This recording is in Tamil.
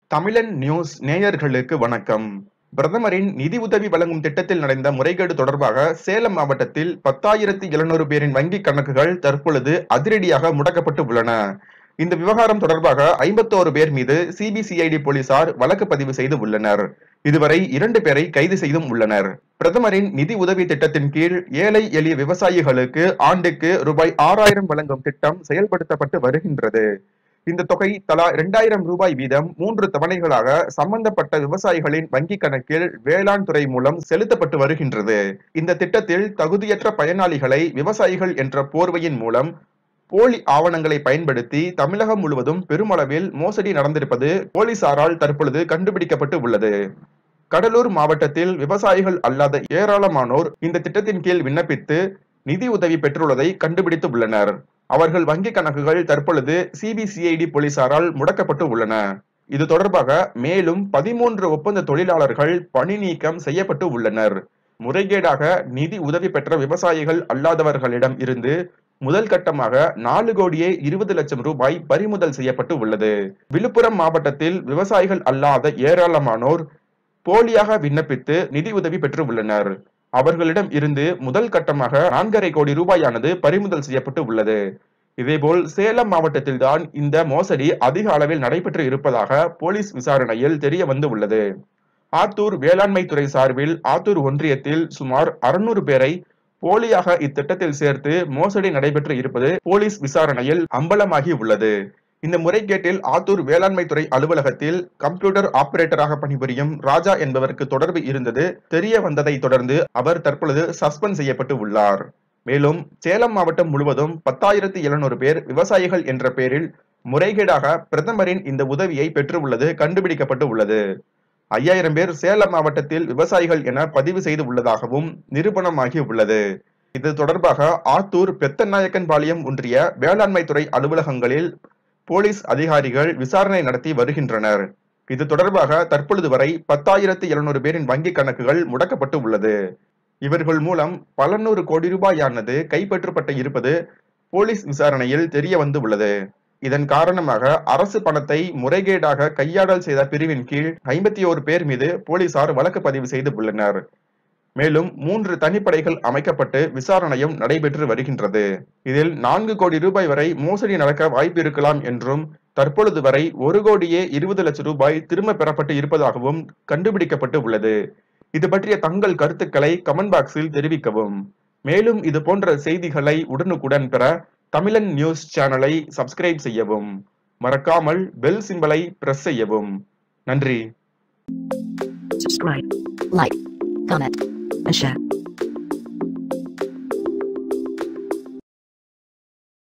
தமிழன் நியூஸ் நேயர்களுக்கு வணக்கம். பிரதமரின் நிதி உதவி வழங்கும் திட்டத்தில் நடந்த முறைகேடு தொடர்பாக சேலம் மாவட்டத்தில் 10,700 பேரின் வங்கிக் கணக்குகள் தற்பொழுது அதிரடியாக முடக்கப்பட்டு உள்ளன. இந்த விவகாரம் தொடர்பாக 51 பேர் மீது சிபிசிஐடி போலீசார் வழக்கு பதிவு செய்து உள்ளனர். இதுவரை 2 பேரை கைது செய்தும் உள்ளனர். பிரதமரின் நிதி உதவி திட்டத்தின் கீழ் ஏழை எளிய விவசாயிகளுக்கு ஆண்டுக்கு ரூபாய் 6,000 வழங்கும் திட்டம் செயல்படுத்தப்பட்டு வருகின்றது. இந்த தொகை தலா 2,000 ரூபாய் வீதம் 3 தவணைகளாக சம்பந்தப்பட்ட விவசாயிகளின் வங்கிக் கணக்கில் வேளாண் துறை மூலம் செலுத்தப்பட்டு வருகின்றது. இந்த திட்டத்தில் தகுதியற்ற பயனாளிகளை விவசாயிகள் என்ற போர்வையின் மூலம் போலி ஆவணங்களை பயன்படுத்தி தமிழகம் முழுவதும் பெருமளவில் மோசடி நடந்திருப்பது போலீசாரால் தற்பொழுது கண்டுபிடிக்கப்பட்டு உள்ளது. கடலூர் மாவட்டத்தில் விவசாயிகள் அல்லாத ஏராளமானோர் இந்த திட்டத்தின் கீழ் விண்ணப்பித்து நிதி உதவி பெற்றுள்ளதை கண்டுபிடித்து உள்ளனர். அவர்கள் வங்கி கணக்குகள் தற்பொழுது சிபிசிஐடி போலீசாரால் முடக்கப்பட்டு உள்ளன. இது தொடர்பாக மேலும் 13 ஒப்பந்த தொழிலாளர்கள் பணி நீக்கம் செய்யப்பட்டு உள்ளனர். முறைகேடாக நிதி உதவி பெற்ற விவசாயிகள் அல்லாதவர்களிடம் இருந்து முதல் கட்டமாக 4,20,00,000 ரூபாய் பறிமுதல் செய்யப்பட்டு உள்ளது. விழுப்புரம் மாவட்டத்தில் விவசாயிகள் அல்லாத ஏராளமானோர் போலியாக விண்ணப்பித்து நிதி உதவி பெற்று உள்ளனர். அவர்களிடம் இருந்து முதல் கட்டமாக 4,50 கோடி ரூபாயானது பறிமுதல் செய்யப்பட்டு உள்ளது. இதேபோல் சேலம் மாவட்டத்தில்தான் இந்த மோசடி அதிக அளவில் நடைபெற்று இருப்பதாக போலீஸ் விசாரணையில் தெரிய வந்து உள்ளது. ஆத்தூர் வேளாண்மை துறை சார்பில் ஆத்தூர் ஒன்றியத்தில் சுமார் 600 பேரை போலியாக இத்திட்டத்தில் சேர்த்து மோசடி நடைபெற்று இருப்பது போலீஸ் விசாரணையில் அம்பலமாகி உள்ளது. இந்த முறைகேட்டில் ஆத்தூர் வேளாண்மை துறை அலுவலகத்தில் கம்ப்யூட்டர் ஆபரேட்டராக பணிபுரியும் ராஜா என்பவருக்கு தொடர்பு இருந்தது தெரிய வந்ததை தொடர்ந்து அவர் தற்பொழுது சஸ்பெண்ட் செய்யப்பட்டு உள்ளார். மேலும் சேலம் மாவட்டம் முழுவதும் 10,700 பேர் விவசாயிகள் என்ற பெயரில் முறைகேடாக பிரதமரின் இந்த உதவியை பெற்று உள்ளது கண்டுபிடிக்கப்பட்டு உள்ளது. 5,000 பேர் சேலம் மாவட்டத்தில் விவசாயிகள் என பதிவு செய்து உள்ளதாகவும் நிரூபணமாகி உள்ளது. இது தொடர்பாக ஆத்தூர் பெத்தநாயக்கன்பாளையம் ஒன்றிய வேளாண்மை துறை அலுவலகங்களில் போலீஸ் அதிகாரிகள் விசாரணை நடத்தி வருகின்றனர். இது தொடர்பாக தற்பொழுது வரை 10,700 பேரின் வங்கிக் கணக்குகள் முடக்கப்பட்டு உள்ளது. இவர்கள் மூலம் பல 100 கோடி ரூபாயானது கைப்பற்றப்பட்டு இருப்பது போலீஸ் விசாரணையில் தெரிய வந்து உள்ளது. இதன் காரணமாக அரசு பணத்தை முறைகேடாக கையாடல் செய்த பிரிவின் கீழ் 51 பேர் மீது போலீசார் வழக்கு பதிவு செய்து உள்ளனர். மேலும் 3 தனிப்படைகள் அமைக்கப்பட்டு விசாரணையும் நடைபெற்று வருகின்றது. இதில் 4 கோடி ரூபாய் வரை மோசடி நடக்க வாய்ப்பு இருக்கலாம் என்றும் தற்பொழுது வரை 1,20,00,000 ரூபாய் திரும்ப பெறப்பட்டு இருப்பதாகவும் கண்டுபிடிக்கப்பட்டு உள்ளது. இது பற்றிய தங்கள் கருத்துக்களை கமெண்ட் பாக்ஸில் தெரிவிக்கவும். மேலும் இது போன்ற செய்திகளை உடனுக்குடன் பெற தமிழன் நியூஸ் சேனலை சப்ஸ்கிரைப் செய்யவும். மறக்காமல் பெல் சிம்பலை பிரஸ் செய்யவும். நன்றி. Subscribe, like, comment, and share.